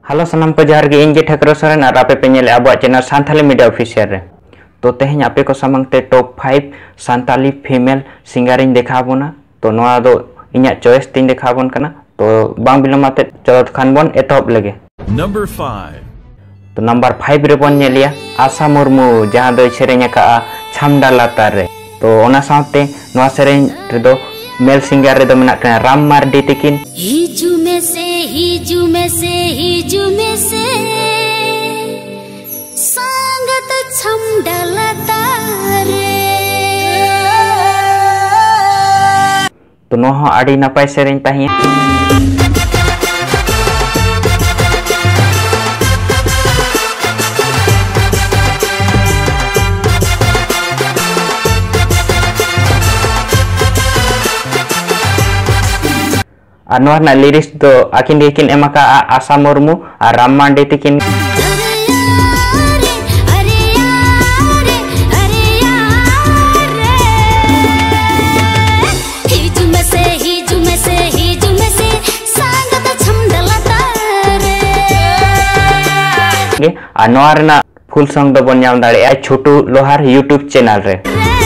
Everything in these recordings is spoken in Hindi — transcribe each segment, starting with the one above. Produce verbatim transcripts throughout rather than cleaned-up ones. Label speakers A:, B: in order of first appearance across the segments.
A: हेलो सनम को जहर गे इंगे ठकरो सरेन और आपे पे नेले अब चैनल सांथाली मीडिया ऑफिशियल रे तो तेहन आपे को समंगते top five Santhali female singer इन देखा बोना तो नोआ दो इन्या चॉइस तीन देखा बोन कना तो बांग बिलमाते चलो खान बोन एतहब लगे
B: नंबर फाइव
A: तो नंबर फाइव रे बोन नेलिया आशा मुर्मू जहां दो सेरेन का छामडा लातार रे तो ओना साथे नोआ सेरेन रे दो मेल सिंगर रे दो मेना कना राम मार्डी तिकिन
C: हिजु में से हिजु में से हिजु में से संगत छामडा लातार रे
A: तो नोहा आड़ी नपाय सेरेन ताहिया और लिरिक्स तो आकिन देकिन एमाका आशा मुर्मू और राम मांडे तिकिन और फुल सॉन्ग दो बन नाम दाड़े छोटू लोहार यूट्यूब चैनल रे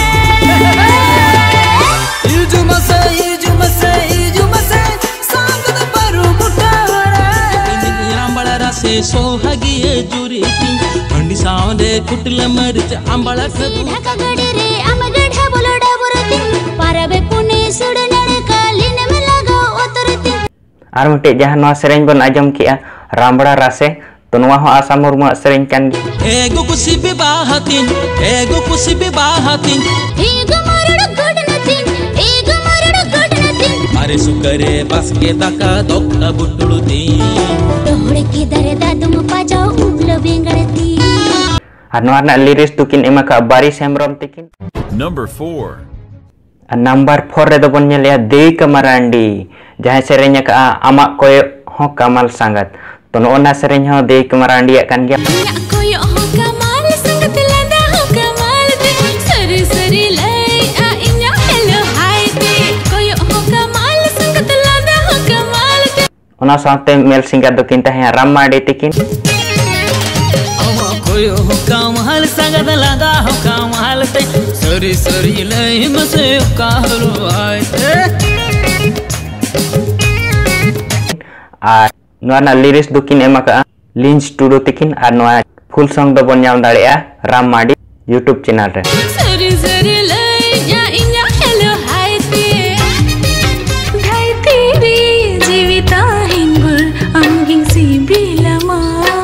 D: सोहागिए जुरी पंडी सावंडे कुटले मरिच आंबळा सदू
C: ढाका गडी रे आमगढा बोलडा बरती पारबे पुने सुडनड़ कालीन में लागो ओतरती
A: आर मटे जहां नवा सेरेन बन आजम किया रामबड़ा रासे तो नवा हो आशा मुर्मू सेरेन कान
D: एगो कुसी बे बाहातिन एगो कुसी बे बाहातिन
C: एगो मरड़ गडनतिन एगो मरड़ गडनतिन
D: मारे सुकरे बस के दाका दोक्का बुटुलुती
C: तोहड़े के दरे दादुम पाजाओ उगलो बेंगड़ती
A: और नवा लिरिक्स तुकिन एमाका बारी सेमरम तिकिन
B: नंबर फोर
A: नंबर फोर रे दो बन नेलिया देई कमरांडी जहां सेरेन का आमा कोय हो कमाल संगत तो नोना सेरेन हो देई कमरांडी कान गया
C: कोय हो कमाल संगत लदा हो कमाल दे सरी सरी लाई आ इन्या हेलो हाय दे कोय हो कमाल संगत लदा हो कमाल दे
A: ओना साथे मेल सिंगर दो किन ताहे राम मांडे तिकिन
D: कोय हो कमाल संगत लदा हो कमाल दे सरी सरी लाई मसे काहलो आय
A: आ नोना लिरिक्स दुकिन एमाका लिंच टूडो तिकिन आ नोआ फुल सॉन्ग दो बन नाम दाड़े राम मांडी यूट्यूब चैनल रे
C: सरी सरी लाई या इन्या हेलो हाय दे धाई तेरी जीविता हिंगुर अंगिंग सी बिलमा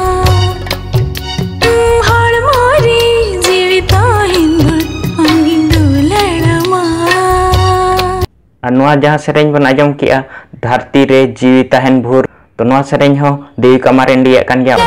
C: हर मोरी जीविता हिंगुर अंगिंग दुलड़मा
A: आ नोआ जहां सेरेन बन आजम किया धरती रे जीवी तहन भूर तो नोआ सेरेन हो देवी कमारेन दिया कान गया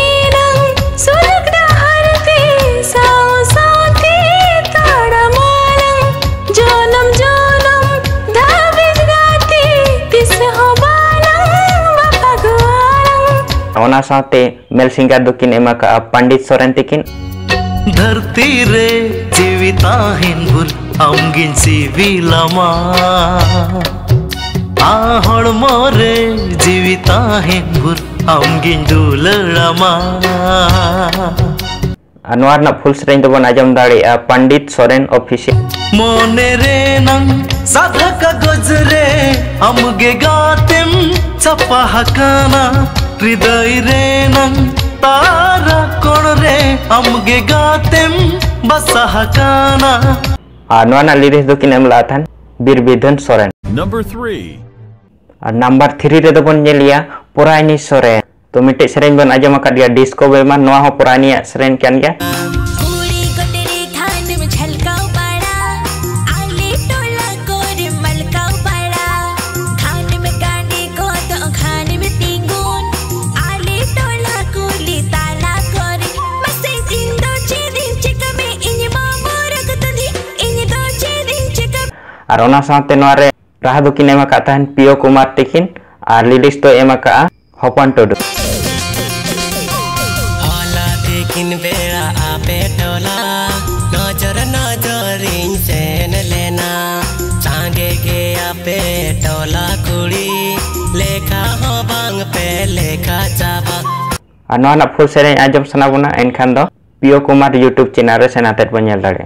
A: ओना साथे मेल सिंगर दुकिन एमाका पंडित सोरेन तिकिन
E: धरती रे जीविता हिंदुर आमगिन सिविलमा आ हड़मो रे जीविता हिंदुर आमगिन दुलड़मा
A: अनवार ना फुल सेरेन दो बन आजम दाड़े पंडित सोरेन ऑफिशियल
E: मोने रे नंग साधा कागज रे आमगे गातेम छपा हकाना हृदय रे नंग तारा कोण रे आमगे गातेम बसा हकाना
A: नोना लिरिक्स दो किन एमला थान बीर विधन सोरेन
B: नंबर थ्री
A: और नंबर थ्री रे दो बन नेलिया पुरानी सोरेन तो मिटे सेरेन बन आजम का दिया डिस्को बेमा नोआ हो पुरानी सेरेन कान गया
C: पूरी गटरी खान में झलकाओ बड़ा आले टोला कोरे मलकाओ बड़ा खान में कांडी को तो खान में टिंगून आले टोला कोली ताला कोरे मसे दिन दो चे दिन चिक में इन मामो रख तंदी इन दो चे दिन चिक
A: और ओना साथे नोआ रे राह दो किन एमाका थान पियो कुमार तिकिन और लिरिक्स तो एमाका हपन टोडो
D: हाला देखिन बेड़ा आपे टोला नजर नजरिन सेन लेना चांगे के आपे टोला कुड़ी लेखा हो बांग पे लेखा चाबा
A: और नोना फुल सेरें आजम सना बना एनखान दो पियो कुमार यूट्यूब चैनल रे सेनाते बन नेल दाड़े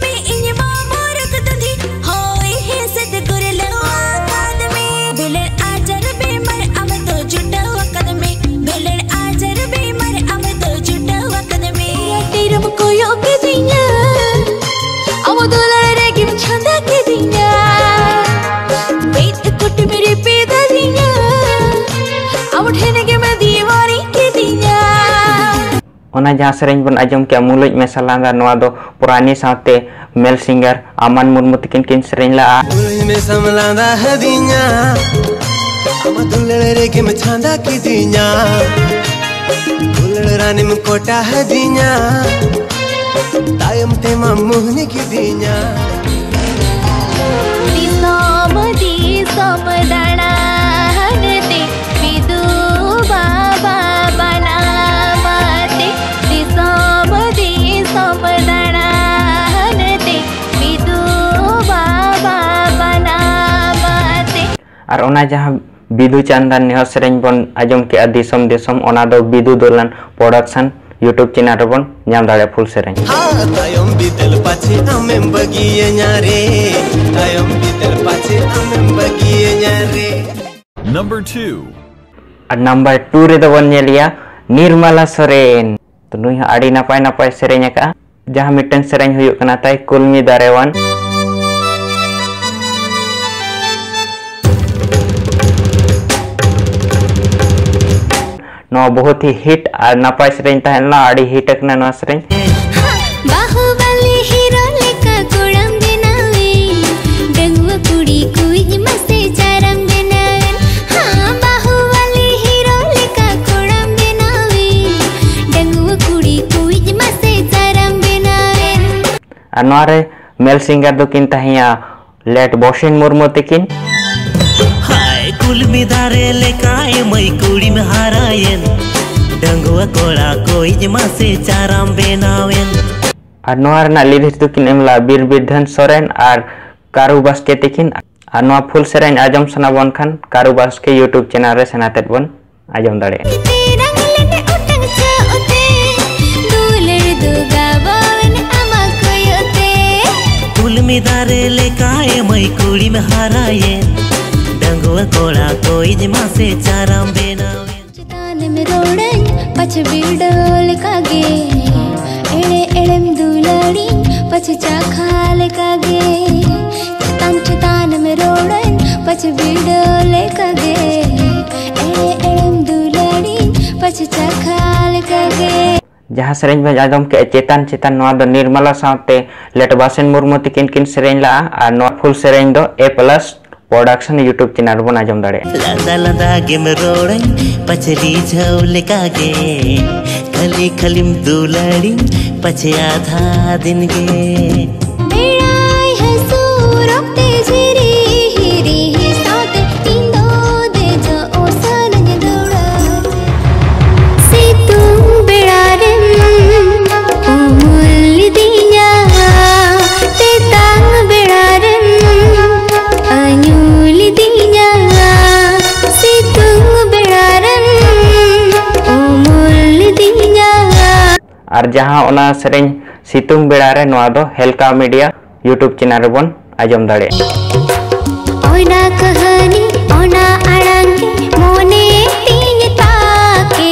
A: ओना जहाँ सेरें बन आजम के मुलुज में सलांदा नोआ दो पुरानी साथे मेल सिंगर अमन मुर्मू तकिन किन सेरें ला
F: मुलुज में समलांदा हदिया अमा दुलड़ रे के में छांदा की दिया दुलड़ रानी में कोटा हदिया तायम ते मुहनी की दिया
C: दिसम दिसम दाना हनते विदु बाबा बना मते दिसम दिसम दाना हनते विदु बाबा बना मते
A: और ओना जहाँ बिदु चंदन ने सेरें बन आजम के दिसम दिसम ओना दो बिदु दोलन प्रोडक्शन यूट्यूब चैनल रे बन नाम दाड़े फुल सेरें
F: हां तायम बितल पाछे आमेम बगिए न्यारे तायम बितल पाछे आमेम बगिए न्यारे
B: Number two.
A: और नंबर टू रे दो बन नेलिया निर्मला सोरेन तो नुई आड़ी नपाय नपाय सेरें का जहाँ मिटन सेरें हुयुक कना ताई कुलमी दारेवान नो बहुत ही हिट और नपाय सेरें तहला आड़ी हिट कना नो सेरें
C: बाहुबली हीरो लेका कोड़म देनावे डंगवा कुड़ी कुई मसे चारम देनावे हां बाहुबली हीरो लेका कोड़म देनावे डंगवा कुड़ी कुई मसे चारम देनावे
A: और नोरे मेल सिंगर दो किन तहिया लेट बोशिन मुर्मू तकिन
G: हाय कुलमी दारे लेकाए मई कुड़ी में हारायन डंगवा कोड़ा कोई जमा से चाराम बेनावेन
A: और नोर ना लिरिक्स दो किन एमला बीर बिरधन सोरेन और कारू बास्के तकिन और नो फुल सेरें आजम सना बन खान कारू बास्के यूट्यूब चैनल रे सेनाते बन आजम दाड़े
C: तेरंग लेने उटंग चाओते दुलर दुगा बावन अमा कोयोते
G: कुलमी दारे लेकाए मई कुड़ी में हारायन डंगवा कोड़ा कोई जमा से चाराम बेनावेन
C: चितान में रोड़न पछ बिडोल कागे एड़े एड़म दुलड़ी पछ चाखाल कागे चितान चितान में रोड़न पछ बिडोल कागे एड़े एड़म दुलड़ी पछ चाखाल कागे
A: जहाँ सेरें में आजम के चेतन चेतन नोआ दो निर्मला साथे लेट बासिन मुर्मू तकिन किन सेरें ला और नोआ फुल सेरें दो A plus production YouTube channel बन आजम दाड़े
G: लंदा लंदा गेम रोड़न पचली झौले कागे खली खलिम दुलड़ी पचे आधा दिन गे
C: बेड़ाई हसूरक तेजरी हिरी साथ इंदो दे जो ओसन दौड़ाते से तुम बेड़ारन उमुल दिया ते तांग बेड़ारन अन्यूल दिया से तुम बेड़ारन उमुल दिया
A: और जहाँ ओना सेरें सितुंग बेड़ा रे नोआ दो हेल्का मीडिया यूट्यूब चैनल रे बन आजम दाड़े
C: ओना कहानी ओना अड़ंगे मोने तीन ताके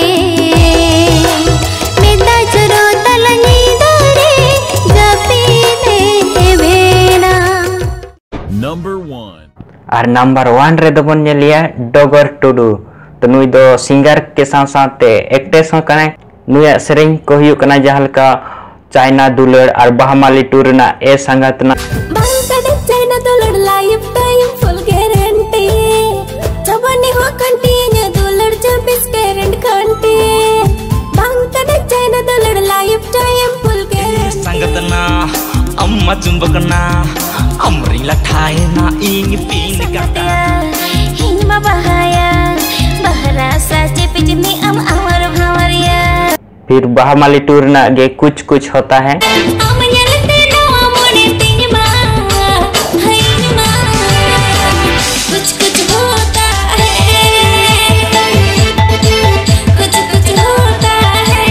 C: मेदा चरो तलनी दरे जपी दे भेना
B: Number one.
A: और नंबर वन रे दो बन नेलिया डोगर टुडू तो नुई दो सिंगर के साथ साथ एक्ट्रेस हो कने नुया सेरें को हुयुक कना जहाँ का चाइना दुलड़ और बहामाली टूर ना ए संगत ना
C: बांकड़े चाइना दुलड़ लाइफ टाइम फुल गारंटी जवानी हो कंटिन्यू दुलड़ चौबीस कैरेट घंटे बांकड़े चाइना दुलड़ लाइफ टाइम फुल गारंटी
G: संगतना अम्मा चुंबकना अमरी लठाए ना इंग पीन करता
C: हिंग मा बहाया बहरा साचे पिजनी अम अमर भावरिया
A: फिर बहामाली टूर ना गे कुछ कुछ होता है
C: कुछ कुछ होता है कुछ कुछ होता है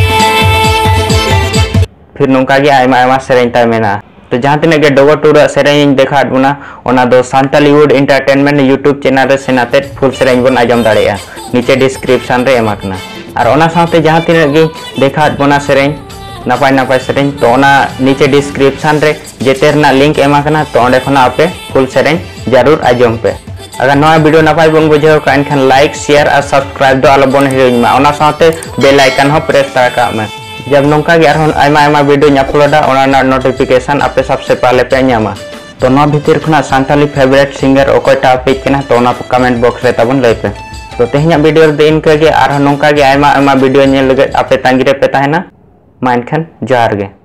A: फिर नौका गे आयमा आयमा सेरेन ताय मेना तो जहां तिने गे डोगो टूर सेरेन देखा बुना ओना दो सांतालीवुड एंटरटेनमेंट यूट्यूब चैनल रे सेनाते फुल सेरेन बन आजम दाड़ेया नीचे डिस्क्रिप्शन रे एमाकना और ओना साथे जहां तिने गे देखा बुना सेरेन नापाय नापाय सेरेन तो ओना नीचे डिस्क्रिप्शन रे जेतेरना लिंक एमाकना तो ओंडे खना आपे फुल सेरेन जरूर आजम पे अगर नया वीडियो नपाय बन बुझाव का एनखान लाइक शेयर और सब्सक्राइब दो आलो बन हिरोइमा ओना साथे बेल आइकन हो प्रेस तरा में जब नौका गे आरहन आयमा आयमा वीडियो अपलोडा ओना नोटिफिकेशन आपे सबसे पहले पे नामा तो ना भीतर खुना सांताली फेवरेट सिंगर ओकटा पे कना तो ना कमेंट बॉक्स रे तबन लय पे तो तेहना वीडियो दे इनका गे आरहन नौका गे आयमा आयमा वीडियो नेल लगे आपे तांगी रे पे ताहेना मा एनखान जोहार गे।